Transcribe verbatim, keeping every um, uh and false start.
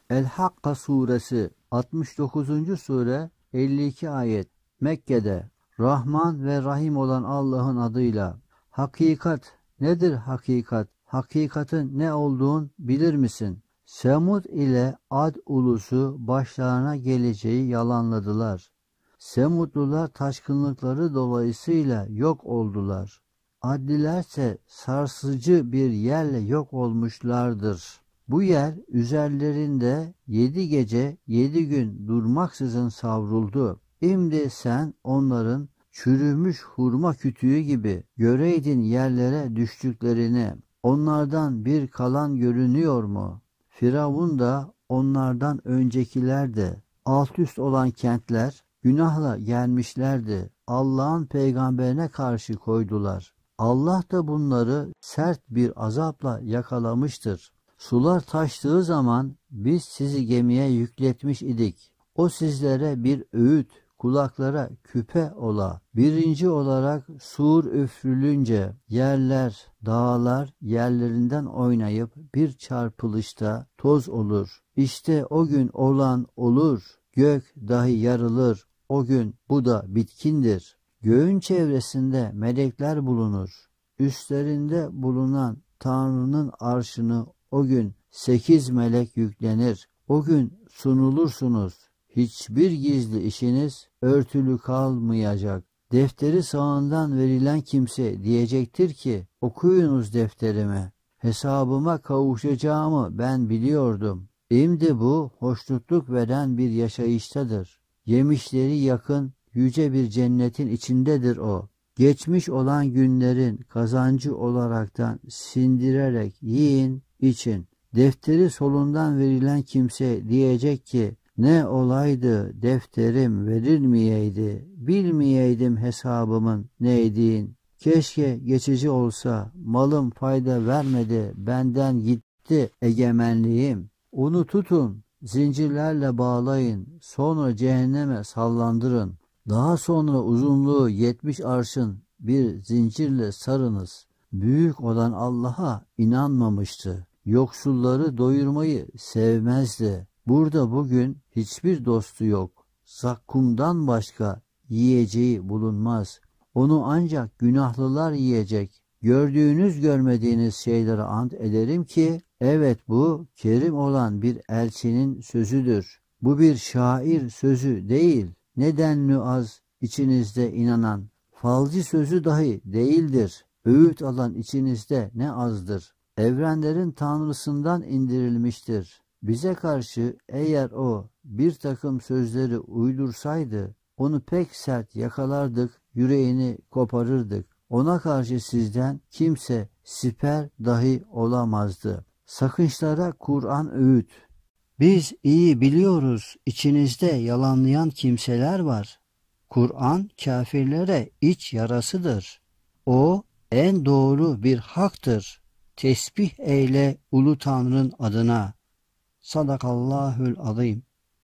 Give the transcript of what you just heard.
El-Hakka suresi altmış dokuzuncu sure elli iki ayet. Mekke'de. Rahman ve Rahim olan Allah'ın adıyla. Hakikat. Nedir hakikat? Hakikatin ne olduğunu bilir misin? Semud ile Ad ulusu başlarına geleceği yalanladılar. Semudlular taşkınlıkları dolayısıyla yok oldular. Adlilerse sarsıcı bir yerle yok olmuşlardır. Bu yer üzerlerinde yedi gece yedi gün durmaksızın savruldu. İmdi sen onların çürümüş hurma kütüğü gibi göreydin yerlere düştüklerini. Onlardan bir kalan görünüyor mu? Firavun da onlardan öncekiler de alt üst olan kentler günahla gelmişlerdi. Allah'ın peygamberine karşı koydular. Allah da bunları sert bir azapla yakalamıştır. Sular taştığı zaman biz sizi gemiye yükletmiş idik. O sizlere bir öğüt, kulaklara küpe ola. Birinci olarak sur üfrülünce yerler, dağlar yerlerinden oynayıp bir çarpılışta toz olur. İşte o gün olan olur. Gök dahi yarılır. O gün bu da bitkindir. Göğün çevresinde melekler bulunur. Üstlerinde bulunan Tanrı'nın arşını o gün sekiz melek yüklenir. O gün sunulursunuz. Hiçbir gizli işiniz örtülü kalmayacak. Defteri sağından verilen kimse diyecektir ki, okuyunuz defterimi. Hesabıma kavuşacağımı ben biliyordum. Şimdi bu hoşnutluk veren bir yaşayıştadır. Yemişleri yakın yüce bir cennetin içindedir o. Geçmiş olan günlerin kazancı olaraktan sindirerek yiyin, için. Defteri solundan verilen kimse diyecek ki, ne olaydı defterim verilmeyeydi, bilmeyeydim hesabımın neydiğin. Keşke geçici olsa, malım fayda vermedi, benden gitti egemenliğim. Onu tutun, zincirlerle bağlayın, sonra cehenneme sallandırın. Daha sonra uzunluğu yetmiş arşın bir zincirle sarınız. Büyük olan Allah'a inanmamıştı. Yoksulları doyurmayı sevmezdi. Burada bugün hiçbir dostu yok. Zakkumdan başka yiyeceği bulunmaz. Onu ancak günahlılar yiyecek. Gördüğünüz görmediğiniz şeylere ant ederim ki, evet bu kerim olan bir elçinin sözüdür. Bu bir şair sözü değil. Nedenli az içinizde inanan, falcı sözü dahi değildir. Öğüt alan içinizde ne azdır. Evrenlerin Tanrısından indirilmiştir. Bize karşı eğer o bir takım sözleri uydursaydı, onu pek sert yakalardık, yüreğini koparırdık. Ona karşı sizden kimse siper dahi olamazdı. Sakınçlara Kur'an öğüt. Biz iyi biliyoruz, içinizde yalanlayan kimseler var. Kur'an kafirlere iç yarasıdır. O en doğru bir haktır. Tesbih eyle ulu Tanrı'nın adına. Sadakallahül azim.